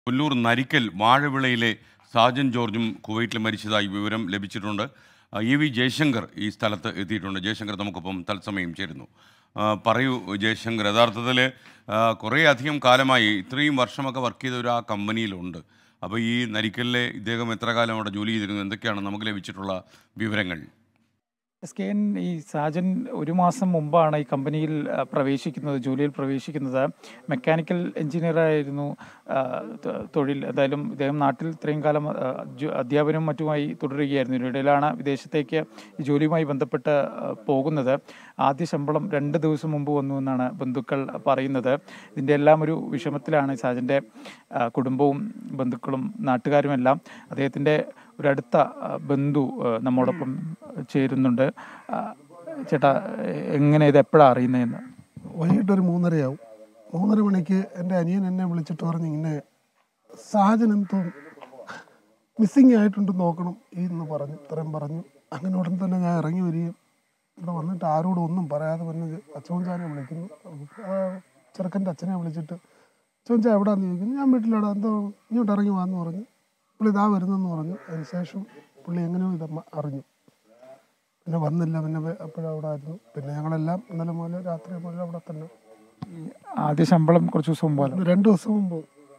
കൊല്ലൂർ നരിക്കൽ വാഴവിളയിലെ സാജൻ ജോർജും കുവൈറ്റിൽ മരിച്ചതായി വിവരം ലഭിച്ചിട്ടുണ്ട്. വി ജയശങ്കർ ഈ സ്ഥലത്ത് എത്തിയിട്ടുണ്ട്. ജയശങ്കർ നമുക്കൊപ്പം തത്സമയം ചേരുന്നു. പറയൂ ജയശങ്കർ, യഥാർത്ഥത്തിൽ കുറേ അധികം കാലമായി ഇത്രയും വർഷമൊക്കെ വർക്ക് ചെയ്ത ഒരു ആ കമ്പനിയിലുണ്ട്. അപ്പോൾ ഈ നരിക്കലിലെ ഇദ്ദേഹം എത്ര കാലം അവിടെ ജോലി ചെയ്തിരുന്നു? എന്തൊക്കെയാണ് നമുക്ക് ലഭിച്ചിട്ടുള്ള വിവരങ്ങൾ? SKN ഈ സാജൻ ഒരു മാസം മുമ്പാണ് ഈ കമ്പനിയിൽ ജോലിയിൽ പ്രവേശിക്കുന്നത്. മെക്കാനിക്കൽ എഞ്ചിനീയറായിരുന്നു തൊഴിൽ. എന്തായാലും ഇദ്ദേഹം നാട്ടിൽ ഇത്രയും കാലം അധ്യാപനവും മറ്റുമായി തുടരുകയായിരുന്നു. ഇതിനിടയിലാണ് വിദേശത്തേക്ക് ഈ ജോലിയുമായി ബന്ധപ്പെട്ട് പോകുന്നത്. ആദ്യ ശമ്പളം 2 ദിവസം മുമ്പ് വന്നു എന്നാണ് ബന്ധുക്കൾ പറയുന്നത്. ഇതിൻ്റെ എല്ലാം ഒരു വിഷമത്തിലാണ് സാജൻ്റെ കുടുംബവും ബന്ധുക്കളും നാട്ടുകാരുമെല്ലാം. അദ്ദേഹത്തിൻ്റെ ഒരടുത്ത ബന്ധു നമ്മോടൊപ്പം ചേരുന്നുണ്ട്. ചേട്ടാ, എങ്ങനെ ഇത് എപ്പോഴാണ് അറിയുന്നതെന്ന്? വൈകിട്ടൊരു 3:30 3:30 മണിക്ക് എൻ്റെ അനിയൻ എന്നെ വിളിച്ചിട്ട് പറഞ്ഞു, ഇങ്ങനെ സാജൻ എന്തോ മിസ്സിങ് ആയിട്ടുണ്ട്, നോക്കണം എന്ന് പറഞ്ഞു. ഇത്രയും പറഞ്ഞു. അങ്ങനെ ഉടൻ തന്നെ ഞാൻ ഇറങ്ങി വരികയും ഇവിടെ വന്നിട്ട് ആരോടും ഒന്നും പറയാതെ വന്ന് അച്ചോഞ്ചാനെ വിളിക്കുന്നു. ചെറുക്കൻ്റെ അച്ഛനെ വിളിച്ചിട്ട് അച്ചോഞ്ച എവിടെയാണെന്ന് ചോദിക്കുന്നു. ഞാൻ വീട്ടിലവിടെ, എന്തോ ഇങ്ങോട്ട് ഇറങ്ങി വാന്ന് പറഞ്ഞു. പുള്ളി ഇതാ വരുന്നെന്ന് പറഞ്ഞു. അതിന് ശേഷം പുള്ളി എങ്ങനെയോ ഇത് അറിഞ്ഞു. പിന്നെ വന്നില്ല. പിന്നെ എപ്പോഴവിടെ ആയിരുന്നു. പിന്നെ ഞങ്ങളെല്ലാം ഇന്നലെ മുതൽ രാത്രി മുതൽ അവിടെ തന്നെ. ആദ്യ ശമ്പളം കുറച്ച് ദിവസം മുമ്പ് 2 ദിവസം മുമ്പ്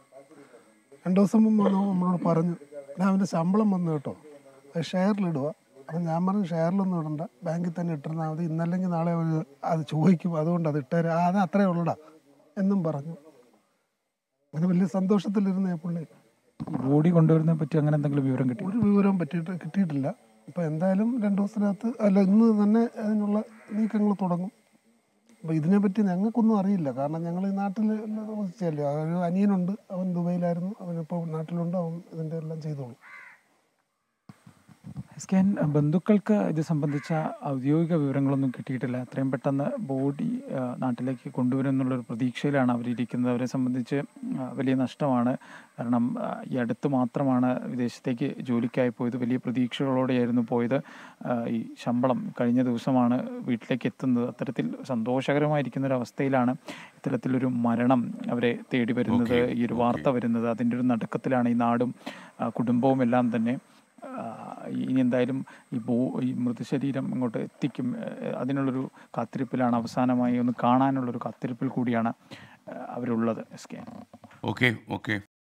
2 ദിവസം മുമ്പ് നമ്മളോട് പറഞ്ഞു, ഞാൻ അവൻ്റെ ശമ്പളം വന്നു കേട്ടോ, അത് ഷെയറിലിടുക. അപ്പം ഞാൻ പറഞ്ഞു, ഷെയറിലൊന്നും ഇടണ്ട, ബാങ്കിൽ തന്നെ ഇട്ടിരുന്നാൽ മതി, ഇന്നല്ലെങ്കിൽ നാളെ അവർ അത് ചോദിക്കും, അതുകൊണ്ട് അത് ഇട്ടേരെ, അത് അത്രേ ഉള്ളടാ എന്നും പറഞ്ഞു. അങ്ങനെ വലിയ സന്തോഷത്തിലിരുന്നേ പുള്ളി. ബോഡി കൊണ്ടുവരുന്നതിനെ പറ്റി അങ്ങനെ എന്തെങ്കിലും വിവരം കിട്ടി? ഒരു വിവരവും കിട്ടിയിട്ടില്ല. അപ്പോൾ എന്തായാലും 2 ദിവസത്തിനകത്ത് ഇന്ന് തന്നെ അതിനുള്ള നീക്കങ്ങൾ തുടങ്ങും. അപ്പോൾ ഇതിനെപ്പറ്റി ഞങ്ങൾക്കൊന്നും അറിയില്ല. കാരണം ഞങ്ങൾ ഈ നാട്ടിൽ താമസിച്ചല്ലേ. ഒരു അനിയനുണ്ട്, അവൻ ദുബൈയിലായിരുന്നു, അവനിപ്പോൾ നാട്ടിലുണ്ട്, അവൻ ഇതിൻ്റെ എല്ലാം ചെയ്തോളും. SKN ബന്ധുക്കൾക്ക് ഇത് സംബന്ധിച്ച ഔദ്യോഗിക വിവരങ്ങളൊന്നും കിട്ടിയിട്ടില്ല. എത്രയും പെട്ടെന്ന് ബോഡി നാട്ടിലേക്ക് കൊണ്ടുവരും എന്നുള്ളൊരു പ്രതീക്ഷയിലാണ് അവരിയ്ക്കുന്നത്. അവരെ സംബന്ധിച്ച് വലിയ നഷ്ടമാണ്. കാരണം ഈ അടുത്ത് മാത്രമാണ് വിദേശത്തേക്ക് ജോലിക്കായി പോയത്. വലിയ പ്രതീക്ഷകളോടെയായിരുന്നു പോയത്. ഈ ശമ്പളം കഴിഞ്ഞ ദിവസമാണ് വീട്ടിലേക്ക് എത്തുന്നത്. അത്തരത്തിൽ സന്തോഷകരമായിരിക്കുന്നൊരവസ്ഥയിലാണ് ഇത്തരത്തിലൊരു മരണം അവരെ തേടി വരുന്നത്, ഈ ഒരു വാർത്ത വരുന്നത്. അതിൻ്റെ ഒരു നടുക്കത്തിലാണ് ഈ നാടും കുടുംബവും എല്ലാം തന്നെ. ഇനി എന്തായാലും ഈ മൃതശരീരം ഇങ്ങോട്ട് എത്തിക്കും, അതിനുള്ളൊരു കാത്തിരിപ്പിലാണ്. അവസാനമായി ഒന്ന് കാണാനുള്ളൊരു കാത്തിരിപ്പിൽ കൂടിയാണ് അവരുള്ളത്. SKN. ഓക്കെ.